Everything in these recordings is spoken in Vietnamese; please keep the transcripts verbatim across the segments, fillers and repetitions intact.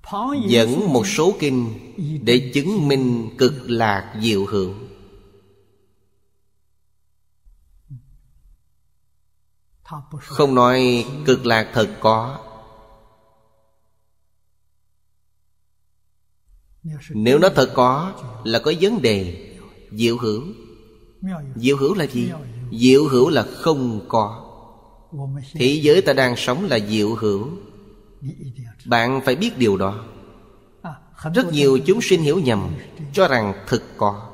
dẫn một số kinh để chứng minh cực lạc diệu hữu. Không nói cực lạc thật có. Nếu nó thật có là có vấn đề. Diệu hữu. Diệu hữu là gì? Diệu hữu là không có. Thế giới ta đang sống là diệu hữu. Bạn phải biết điều đó. Rất nhiều chúng sinh hiểu nhầm, cho rằng thực có.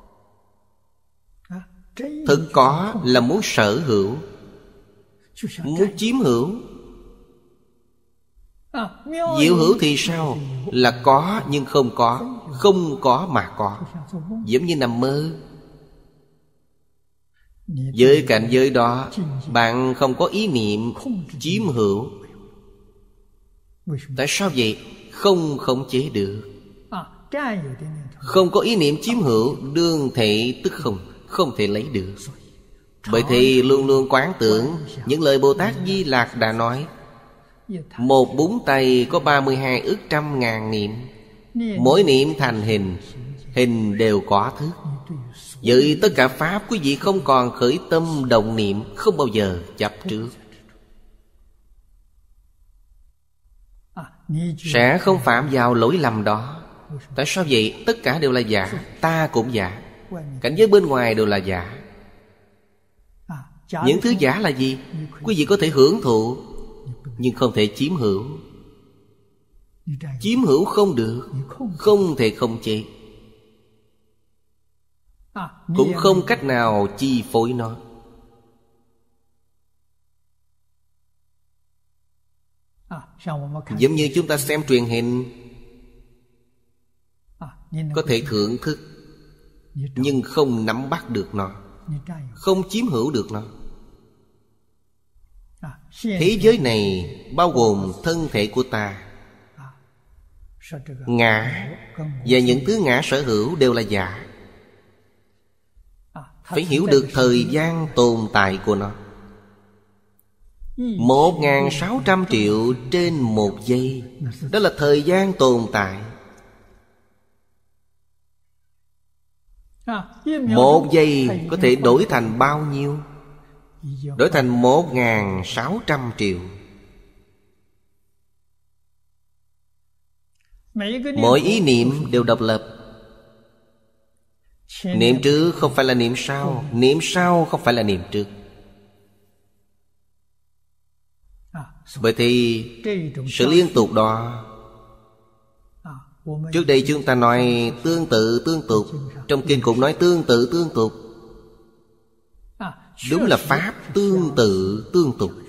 Thực có là muốn sở hữu, muốn chiếm hữu. Diệu hữu thì sao? Là có nhưng không có. Không có mà có. Giống như nằm mơ. Với cảnh giới đó, bạn không có ý niệm chiếm hữu. Tại sao vậy? Không khống chế được. Không có ý niệm chiếm hữu, đương thể tức không, không thể lấy được. Bởi thì luôn luôn quán tưởng những lời Bồ Tát Di Lạc đã nói. Một búng tay có ba mươi hai ức trăm ngàn niệm. Mỗi niệm thành hình, hình đều có thức. Vậy tất cả Pháp quý vị không còn khởi tâm động niệm, không bao giờ chấp trước. Sẽ không phạm vào lỗi lầm đó. Tại sao vậy? Tất cả đều là giả. Ta cũng giả. Cảnh giới bên ngoài đều là giả. Những thứ giả là gì? Quý vị có thể hưởng thụ, nhưng không thể chiếm hữu. Chiếm hữu không được, không thể khống chế, cũng không cách nào chi phối nó. Giống như chúng ta xem truyền hình, có thể thưởng thức, nhưng không nắm bắt được nó, không chiếm hữu được nó. Thế giới này bao gồm thân thể của ta, ngã và những thứ ngã sở hữu đều là giả. Phải hiểu được thời gian tồn tại của nó. Một ngàn sáu trăm triệu trên một giây, đó là thời gian tồn tại. Một giây có thể đổi thành bao nhiêu? Đổi thành một ngàn sáu trăm triệu. Mỗi ý niệm đều độc lập. Niệm trước không phải là niệm sau, niệm sau không phải là niệm trước. Bởi thì sự liên tục đó, trước đây chúng ta nói tương tự tương tục, trong kinh cũng nói tương tự tương tục. Đúng là Pháp tương tự tương tục.